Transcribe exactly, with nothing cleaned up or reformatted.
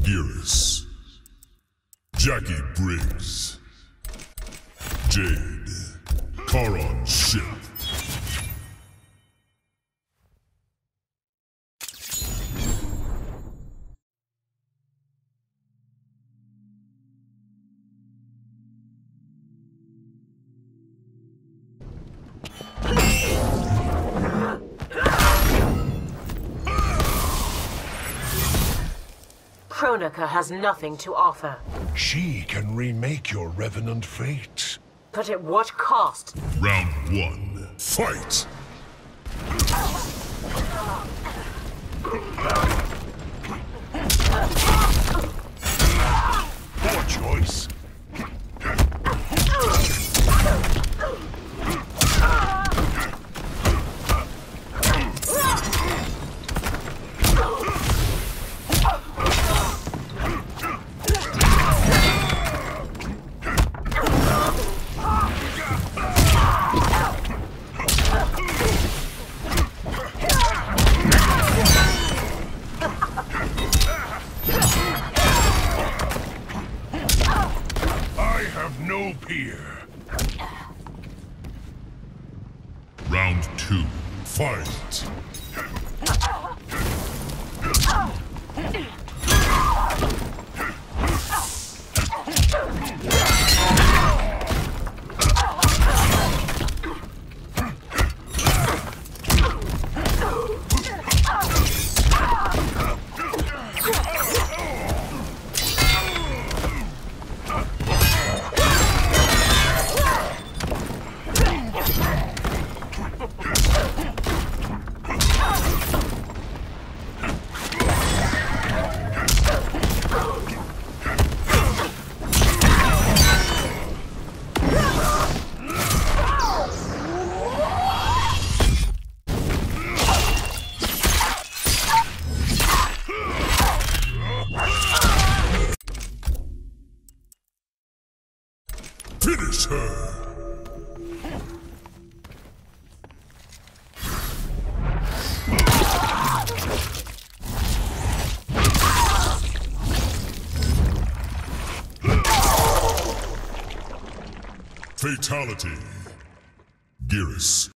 Geras, Jackie Briggs, Jade, Charon Ship. Kronika has nothing to offer. She can remake your revenant fate. But at what cost? Round one, fight! Poor choice. No peer. Round two, fight! Finish her! Fatality. Geras.